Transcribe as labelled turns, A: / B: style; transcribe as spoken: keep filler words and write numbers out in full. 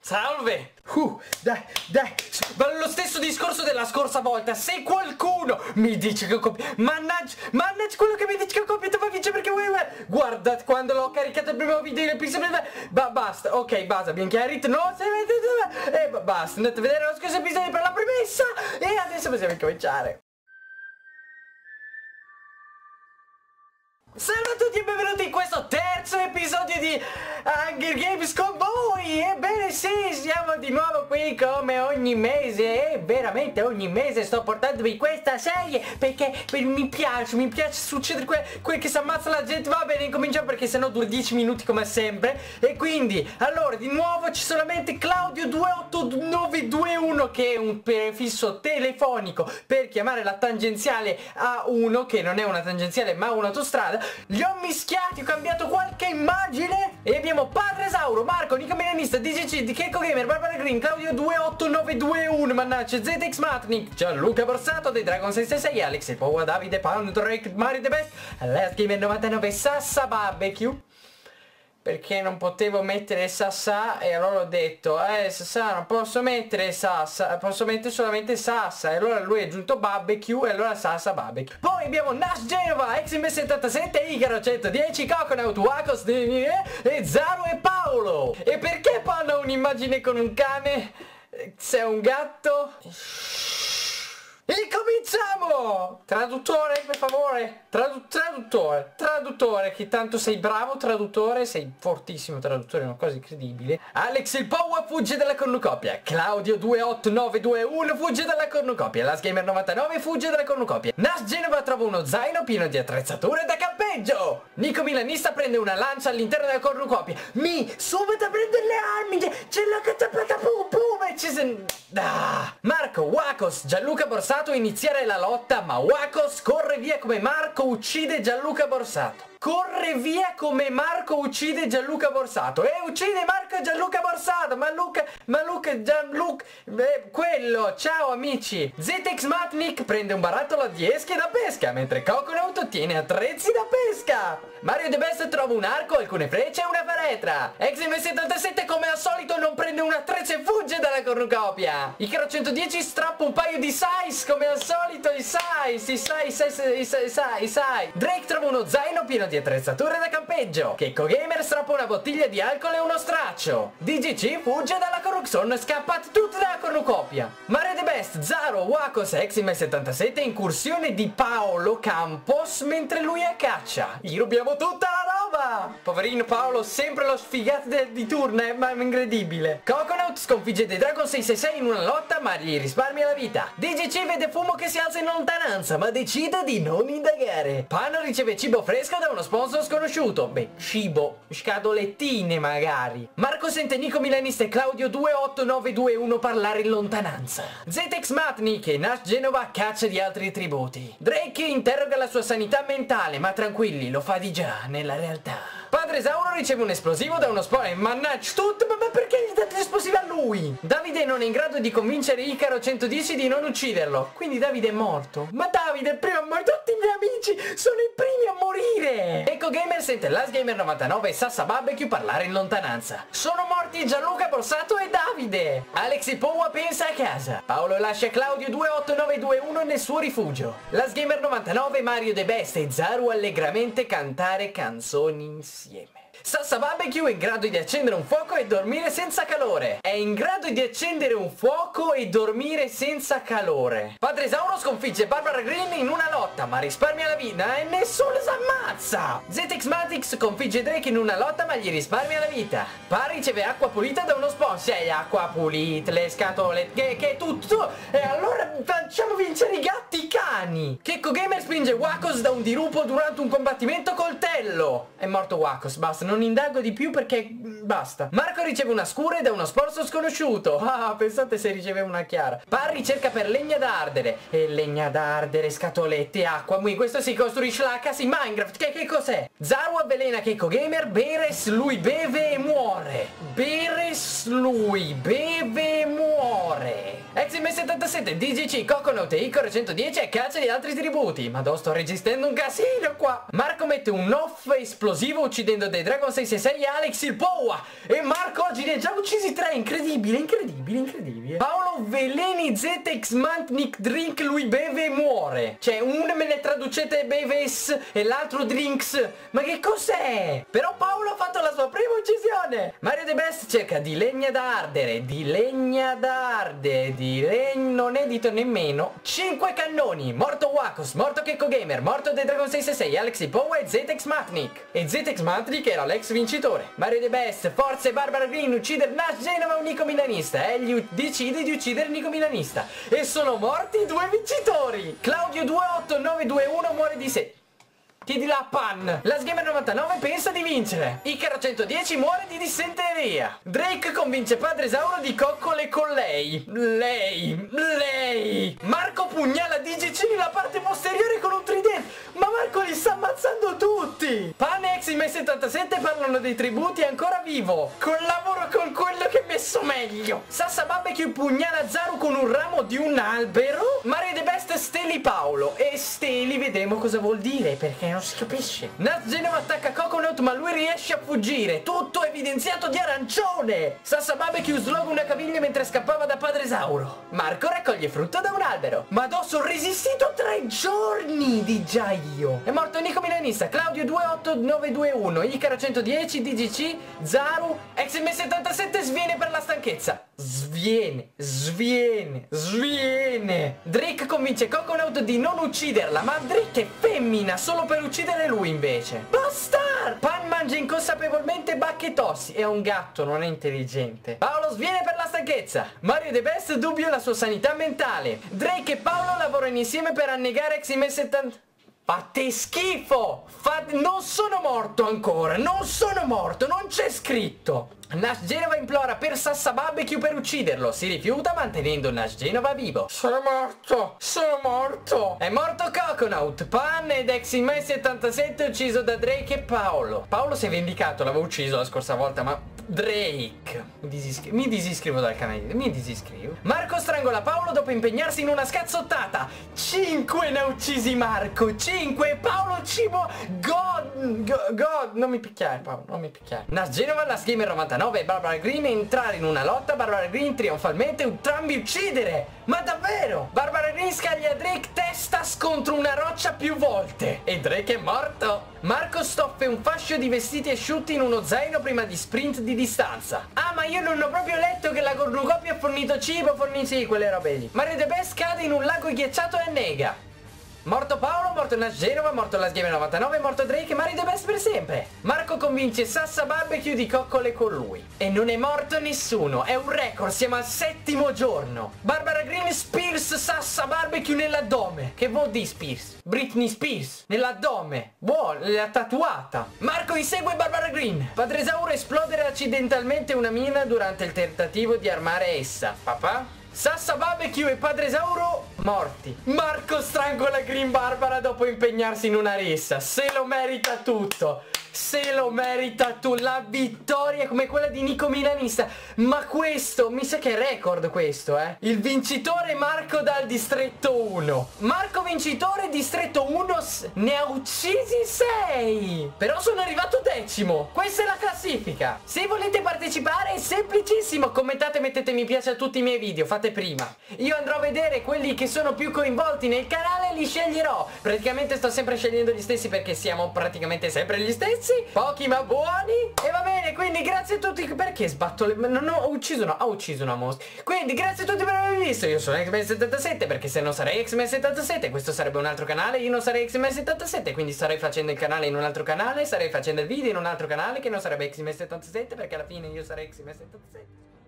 A: Salve! Uh, dai, dai, ma lo stesso discorso della scorsa volta. Se qualcuno mi dice che ho copiato, mannaggia, mannaggia quello che mi dice che ho copiato ma vince perché vuoi. Guarda, quando l'ho caricato il primo video l'episodio, ba basta, ok, basta, abbiamo chiarito, no, se vedete, e basta, andate a vedere lo scorso episodio per la premessa e adesso possiamo incominciare. Salve a tutti e benvenuti in questo terzo episodio di Hunger Games con voi. Ebbene sì, siamo di nuovo qui come ogni mese. E veramente ogni mese sto portandovi questa serie perché mi piace, mi piace succedere que quel che si ammazza la gente. Va bene, incominciamo perché sennò dura dieci minuti come sempre. E quindi, allora, di nuovo c'è solamente Claudio due otto nove due uno che è un prefisso telefonico per chiamare la tangenziale A uno, che non è una tangenziale ma un'autostrada. Li ho mischiati, ho cambiato qualche immagine e abbiamo Padre Esauro, Marco, Nico Milanista, D J C, di Checco Gamer, Barbara Green, Claudio due otto nove due uno, mannaggia, Z X Matnik, Gianluca Borsato dei Dragon sei sei sei, Alex, Powa, Davide, Pound, Drake, Mario The Best, Last Gamer novantanove, Sassa Barbecue. Perché non potevo mettere Sassa e allora ho detto eh Sassa non posso mettere Sassa, posso mettere solamente Sassa, e allora lui è aggiunto Barbecue e allora Sassa Barbecue. Poi abbiamo Nash Genova, X M settantasette, Icaro centodieci, Coconut, Wakos e Zaru e Paolo. E perché Paolo ha un'immagine con un cane se è un gatto? E cominciamo! Traduttore, per favore. Tradu traduttore, traduttore, che tanto sei bravo traduttore, sei fortissimo traduttore, è una cosa incredibile. Alex il Powa fugge dalla cornucopia. Claudio due otto nove due uno fugge dalla cornucopia. Last Gamer novantanove fugge dalla cornucopia. Nas Genova trova uno zaino pieno di attrezzature da campeggio. Nico Milanista prende una lancia all'interno della cornucopia. Mi, subito a prendere le armi, c'è la catapulta, pum pum, e ci se... Ah. Marco, Wakos, Gianluca Borsato iniziare la lotta, ma Wakos corre via come Marco uccide Gianluca Borsato. Corre via come Marco uccide Gianluca Borsato. E uccide Marco Gianluca Borsato. Ma Luca, ma Luca, Gianluca, eh, quello, ciao amici. Z X Matnik prende un barattolo di esche da pesca, mentre Coconut ottiene attrezzi da pesca. Mario The Best trova un arco, alcune frecce e una faretra. X M settantasette come al solito non prende un attrezzo e fugge dalla cornucopia. Icaro centodieci strappa un paio di sais come al solito, i sais, i sais, i sais, i sais, i sais, i sais. Drake trova uno zaino pieno di attrezzature da campeggio. Checco Gamer strappa una bottiglia di alcol e uno straccio. D G C fugge dalla cornucopia. Sono scappati tutti dalla cornucopia. Mario The Best, Zaro, Wakos e X M settantasette incursione di Paolo Campos mentre lui è a caccia. Gli rubiamo tutta la roba. Poverino Paolo, sempre lo sfigato di turno, è ma incredibile. Coconut sconfigge dei Dragon sei sei sei in una lotta ma gli risparmia la vita. D G C vede fumo che si alza in lontananza ma decide di non indagare. Pano riceve cibo fresco da uno sponsor sconosciuto. Beh, cibo, scatolettine magari. Marco sente Nico Milanista e Claudio due otto nove due uno parlare in lontananza. Z X Matnik e Nash Genova a caccia di altri tributi. Drake interroga la sua sanità mentale, ma tranquilli, lo fa di già nella realtà. Padre Esauro riceve un esplosivo da uno spoiler. Mannaggia tutto, ma, ma perché gli date l'esplosivo a lui? Davide non è in grado di convincere Icaro centodieci di non ucciderlo, quindi Davide è morto. Ma Davide è il primo a morire, tutti i miei amici sono i primi a morire. Ecco Gamer sente Last Gamer novantanove e Sassa Barbecue parlare in lontananza. Sono morti Gianluca Borsato e Davide. Alex e Powa pensa a casa. Paolo lascia Claudio due otto nove due uno nel suo rifugio. Last Gamer novantanove, Mario The Best e Zaru allegramente cantare canzoni insieme. Sassa Barbecue è in grado di accendere un fuoco e dormire senza calore. È in grado di accendere un fuoco e dormire senza calore. Padre Esauro sconfigge Barbara Green in una lotta, ma risparmia la vita e nessuno si ammazza. Z X Matix sconfigge Drake in una lotta, ma gli risparmia la vita. Pa riceve acqua pulita da uno sponsor. Sei acqua pulita, le scatole, che, che tutto. E allora facciamo vincere i gatti, i cani. Checco Gamer spinge Wakos da un dirupo durante un combattimento coltello. È morto Wakos, basta. Non indago di più perché basta. Marco riceve una scure da uno sponsor sconosciuto. Ah, pensate se riceve una chiara. Parry cerca per legna da ardere. E legna da ardere, scatolette, acqua. Qui questo si costruisce la casa in Minecraft. Che, che cos'è? Zaru avvelena Checco Gamer. Beres lui beve e muore. Beres lui beve e muore. X M settantasette, D G C, Coconut e Icaro centodieci a caccia di altri tributi. Ma do sto resistendo un casino qua. Marco mette un off esplosivo uccidendo dei dragoni Dragon sei sei sei, Alex il Powa. E Marco oggi ne ha già uccisi tre. Incredibile, incredibile, incredibile. Paolo veleni Z X Mantnik drink, lui beve e muore. Cioè uno me ne traducete beves e l'altro drinks. Ma che cos'è? Però Paolo ha fatto la sua prima uccisione. Mario The Best cerca di legna da ardere, di legna da ardere, di legna, non edito nemmeno. cinque cannoni. Morto Wakos, morto Kekko Gamer, morto The Dragon sei sei sei, Alex il Powa e Z X Matnik. E Z X Matnik era l'ex vincitore. Mario The Best, forza e Barbara Green uccidere Nash Genova, un Nico Milanista. Egli decide di uccidere Nico Milanista. E sono morti due vincitori. Claudio due otto nove due uno muore di sé. Chiedi la Pan. Last Gamer novantanove pensa di vincere. Icaro centodieci muore di dissenteria. Drake convince Padre Esauro di coccole con lei. Lei. Lei. Marco pugnala D G C nella parte posteriore con un tridente. Ma Marco li sta ammazzando tutti. Pan e Exime settantasette parlano dei tributi ancora vivo. Collaboro con quello che è messo meglio. Sassa Barbecue pugnala Zaru con un ramo di un albero. Mario The Best steli Paolo. E steli vedremo cosa vuol dire, perché non si capisce. Naz Genova attacca Coconut ma lui riesce a fuggire. Tutto evidenziato di arancione. Sassa Barbecue sloga una caviglia mentre scappava da Padre Esauro. Marco raccoglie frutto da un albero. Ma addosso ho resistito tre giorni di già io. È morto Nico Milanista, Claudio due otto nove due uno, Icaro centodieci, D G C, Zaru, X M settantasette sviene per la stanchezza. Sviene, sviene, sviene. Drake convince Coconut di non ucciderla, ma Drake è femmina solo per uccidere lui invece. Bastard! Pan mangia inconsapevolmente bacche tossi. È un gatto, non è intelligente. Paolo sviene per la stanchezza. Mario The Best dubbia la sua sanità mentale. Drake e Paolo lavorano insieme per annegare X M settanta. Fate schifo! Fate... Non sono morto ancora, non sono morto, non c'è scritto. Nash Genova implora per Sassa Barbecue per ucciderlo. Si rifiuta mantenendo Nash Genova vivo. Sono morto, sono morto. È morto Coconut. Pan ed X M settantasette ucciso da Drake e Paolo. Paolo si è vendicato, l'avevo ucciso la scorsa volta, ma... Drake. Mi, disiscri mi disiscrivo dal canale. Mi disiscrivo. Marco strangola Paolo dopo impegnarsi in una scazzottata. Cinque ne ha uccisi Marco. Cinque. Paolo cibo. God. God. God. Non mi picchiare Paolo. Non mi picchiare. Nash Genova, Last Gamer novantanove e Barbara Green entrare in una lotta. Barbara Green trionfalmente entrambi uccidere. Ma davvero? Barbara Green scaglia Drake testa contro una roccia più volte. E Drake è morto. Marco stoffe un fascio di vestiti asciutti in uno zaino prima di sprint di distanza. Ah, ma io non ho proprio letto che la cornucopia ha fornito cibo, fornito sì, quelle robe lì. Mario The Best cade in un lago ghiacciato e annega. Morto Paolo, morto Nash Genova, morto Last Gamer novantanove, morto Drake e Mario The Best per sempre. Marco convince Sassa Barbecue di coccole con lui. E non è morto nessuno, è un record, siamo al settimo giorno. Barbara Green Spears Sassa Barbecue nell'addome. Che vuol dire Spears? Britney Spears, nell'addome. Buono, l'ha tatuata. Marco insegue Barbara Green. Padre Esauro esplodere accidentalmente una mina durante il tentativo di armare essa. Papà? Sassa Barbecue e Padre Esauro morti. Marco strangola Green Barbara dopo impegnarsi in una rissa. Se lo merita tutto. Se lo merita tu. La vittoria come quella di Nico Milanista. Ma questo, mi sa che è record questo, eh. Il vincitore Marco dal distretto uno. Marco vincitore distretto uno ne ha uccisi sei. Però sono arrivato decimo. Questa è la classifica. Se volete partecipare è semplicissimo. Commentate, mettete mi piace a tutti i miei video. Fate prima. Io andrò a vedere quelli che sono più coinvolti nel canale e li sceglierò. Praticamente sto sempre scegliendo gli stessi perché siamo praticamente sempre gli stessi. Pochi ma buoni. E va bene, quindi grazie a tutti. Perché sbatto le... Non ho ucciso una... Ho ucciso una mosca. Quindi grazie a tutti per avermi visto. Io sono X M settantasette, perché se non sarei X M settantasette questo sarebbe un altro canale. Io non sarei X M settantasette, quindi starei facendo il canale in un altro canale. Starei facendo il video in un altro canale che non sarebbe X M settantasette, perché alla fine io sarei X M settantasette.